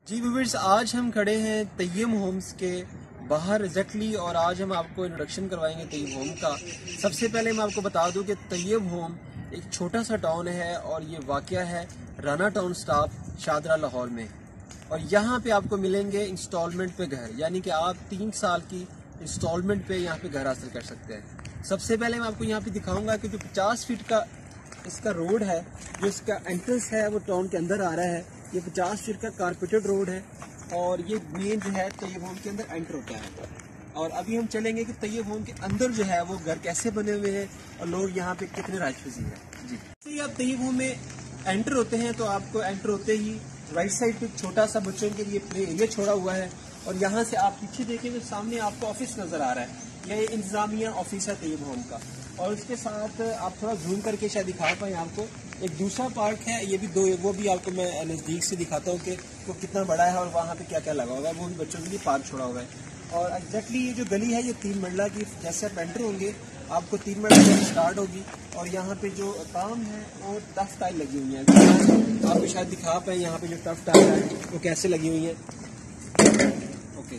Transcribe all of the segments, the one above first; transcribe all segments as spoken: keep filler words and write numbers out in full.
जी viewers, आज हम खड़े हैं तय्यम होम्स के बाहर एग्जैक्टली और आज हम आपको इंट्रोडक्शन करवाएंगे तय्यम होम का। सबसे पहले मैं आपको बता दूं कि तय्यम होम एक छोटा सा टाउन है और ये वाक़या है राना टाउन स्टाफ शादरा लाहौर में। और यहाँ पे आपको मिलेंगे इंस्टॉलमेंट पे घर, यानी कि आप तीन साल की इंस्टॉलमेंट पे यहाँ पे घर हासिल कर सकते हैं। सबसे पहले मैं आपको यहाँ पे दिखाऊंगा कि जो पचास फीट का इसका रोड है, जो इसका एंट्रेंस है वो टाउन के अंदर आ रहा है। ये पचास फीट का कारपेटेड रोड है और ये मेन जो है तय्यम होम के अंदर एंटर होता है। और अभी हम चलेंगे कि तय्यम होम के अंदर जो है वो घर कैसे बने हुए हैं और लोग यहाँ पे कितने राज पसीन हैं। जी, जैसे आप तय्यम होम में एंटर होते हैं तो आपको एंटर होते ही राइट साइड पे छोटा सा बच्चों के लिए प्ले एरिया छोड़ा हुआ है और यहाँ से आप पीछे देखेंगे सामने आपको ऑफिस नजर आ रहा है। यह इंतजामिया ऑफिस है तय्यम होम का। और उसके साथ आप थोड़ा जूम करके शायद दिखा पाए आपको, एक दूसरा पार्क है, ये भी दो, वो भी आपको मैं नज़दीक से दिखाता हूँ कि वो कितना बड़ा है और वहाँ पे क्या क्या लगा हुआ है। वो भी बच्चों के लिए पार्क छोड़ा हुआ है। और एग्जैक्टली ये जो गली है ये तीन मंडला की, जैसे आप एंटर होंगे आपको तीन मंडला स्टार्ट होगी और यहाँ पे जो काम है वो टफ टाइल लगी हुई है। आप शायद दिखा पाए यहाँ पे जो टफ टाइल है वो कैसे लगी हुई है। ओके,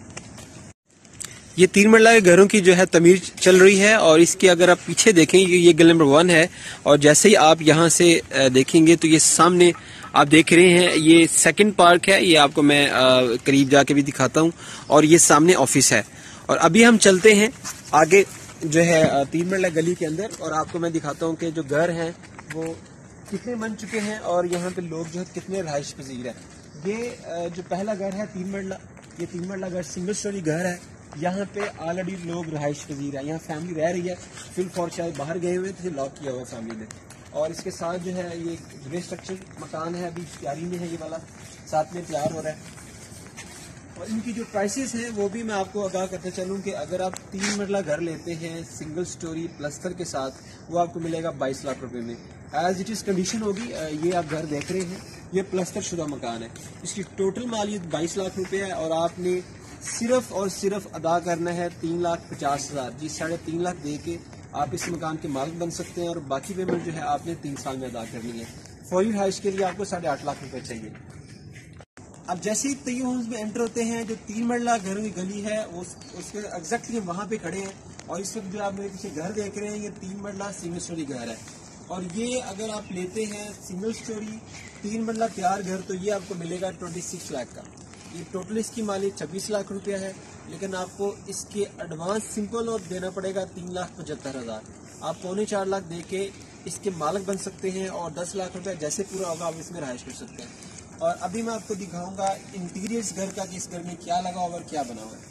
ये तीन मंडला के घरों की जो है तमीर चल रही है और इसके अगर आप पीछे देखें ये गली नंबर वन है और जैसे ही आप यहाँ से देखेंगे तो ये सामने आप देख रहे हैं ये सेकंड पार्क है। ये आपको मैं करीब जाके भी दिखाता हूँ और ये सामने ऑफिस है। और अभी हम चलते हैं आगे जो है तीन मंडला गली के अंदर और आपको मैं दिखाता हूँ कि जो घर हैं वो कितने बन चुके हैं और यहाँ पे लोग जो है कितने रहायश पजीर है। ये जो पहला घर है तीन मंडला, ये तीन मंडला घर सिंगल स्टोरी घर है। यहाँ पे ऑलरेडी लोग रहायश पजीर है, यहाँ फैमिली रह रही है। फिल फॉर शायद बाहर गए हुए थे, लॉक किया हुआ फैमिली ने। और इसके साथ जो है ये ग्रे स्ट्रक्चर मकान है, अभी तैयारी में है, ये वाला साथ में तैयार हो रहा है। और इनकी जो प्राइसेस हैं वो भी मैं आपको आगाह करते चलूँ कि अगर आप तीन मंजिला घर लेते हैं सिंगल स्टोरी प्लस्तर के साथ, वो आपको मिलेगा बाईस लाख रुपए में। एज इट इज़ कंडीशन होगी। ये आप घर देख रहे हैं, ये प्लस्तर शुदा मकान है, इसकी टोटल मालियत बाईस लाख रुपये है और आपने सिर्फ और सिर्फ अदा करना है तीन लाख पचास हजार। जी, साढ़े तीन लाख दे के आप इस मकान के मालिक बन सकते हैं और बाकी पेमेंट जो है आपने तीन साल में अदा करनी है। फौरी हाइश के लिए आपको साढ़े आठ लाख रुपए चाहिए। अब जैसे ही तय्यम होम्स में एंटर होते हैं, जो तीन मंजिला घरों की गली है उस, उसके एग्जैक्टली वहाँ पे खड़े हैं और इस वक्त जो आप मेरे पीछे घर देख रहे हैं ये तीन मंजिला सिंगल स्टोरी घर है। और ये अगर आप लेते हैं सिंगल स्टोरी तीन मंजिला तैयार घर तो ये आपको मिलेगा ट्वेंटी सिक्स लाख का। ये टोटल इसकी मालियत छब्बीस लाख रुपया है, लेकिन आपको इसके एडवांस सिंपल और देना पड़ेगा तीन लाख पचहत्तर हजार। आप पौने चार लाख दे के इसके मालिक बन सकते हैं और दस लाख रुपया जैसे पूरा होगा आप इसमें रहायश कर सकते हैं। और अभी मैं आपको दिखाऊंगा इंटीरियर्स घर का कि इस घर में क्या लगा हुआ और क्या बना हुआ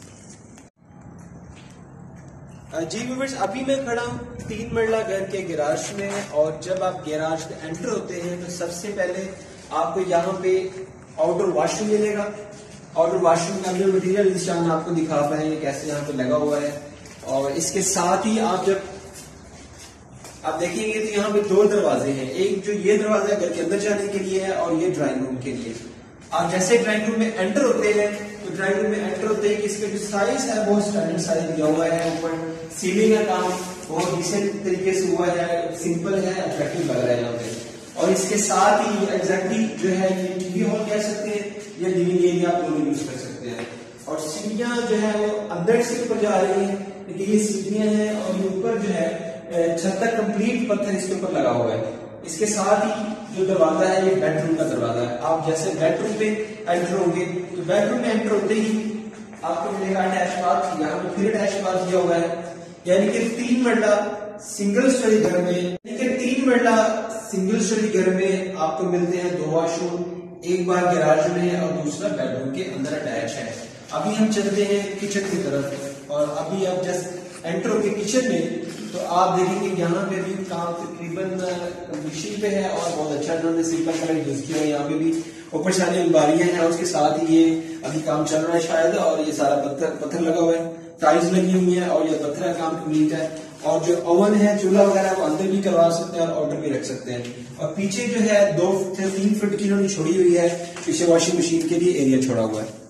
है। जी व्यूअर्स, अभी मैं खड़ा हूँ तीन मंजिला घर के गैराज में और जब आप गैराज में एंटर होते हैं तो सबसे पहले आपको यहाँ पे आउटडोर वॉशरूम मिलेगा। आउटडोर वॉशरूम का अंदर मटीरियल निशान आपको दिखा पाएंगे कैसे यहाँ पे लगा हुआ है। और इसके साथ ही आप जब आप देखेंगे तो यहाँ पे दो दरवाजे हैं, एक जो ये दरवाजा घर के अंदर जाने के लिए है और ये ड्राइंग रूम के लिए। आप जैसे ड्राइंग रूम में एंटर होते हैं तो ड्राइंग रूम में एंटर होते हैं कि इसका जो साइज है बहुत स्टैंडर्ड साइज दिया हुआ है। ऊपर सीलिंग का काम बहुत डिसेंट तरीके से हुआ है, सिंपल है, अट्रैक्टिव लग रहा है यहाँ पे। और इसके साथ ही एग्जैक्टली जो है ये टीवी हॉल कह सकते हैं, ये लिविंग एरिया आप दोनों यूज कर सकते हैं। और सीढ़ियां जो है वो अंदर से ऊपर जा रही है, लेकिन ये सीढ़ियां हैं और ये ऊपर जो है छत तक कंप्लीट पत्थर इसके ऊपर लगा हुआ है। इसके साथ ही जो दरवाजा है ये बेडरूम का दरवाजा है। आप जैसे बेडरूम पे एंटर होंगे तो बेडरूम में एंटर होते ही आपको मिलेगा अटैच बाथ। यहाँ पे फिर अटैच बाथ दिया हुआ है, यानी कि तीन मंजिला सिंगल स्टोरी घर में यानी कि तीन मंजिला सिंगल स्टोरी घर में आपको मिलते हैं दो वॉशरूम, एक बार गैराज में और दूसरा बेडरूम के अंदर अटैच है। अभी हम चलते हैं किचन की तरफ और अभी आप जस्ट एंटर होंगे किचन में तो आप देखेंगे यहाँ पे भी काम तकरीबन कंप्लीशन पे है और बहुत अच्छा इन्होंने सिंपल कलर यूज किया है। यहाँ पे भी ऊपर सारी अलमारियां हैं, उसके साथ ही ये अभी काम चल रहा है शायद और ये सारा पत्थर पत्थर लगा हुआ है, टाइल्स लगी हुई है और ये पत्थर का काम कंप्लीट है। और जो ओवन है, चूल्हा वगैरह वो अंदर भी करवा सकते हैं और ऑर्डर भी रख सकते हैं। और पीछे जो है दो से तीन फीट की इन्होंने छोड़ी हुई है, पीछे वॉशिंग मशीन के लिए एरिया छोड़ा हुआ है।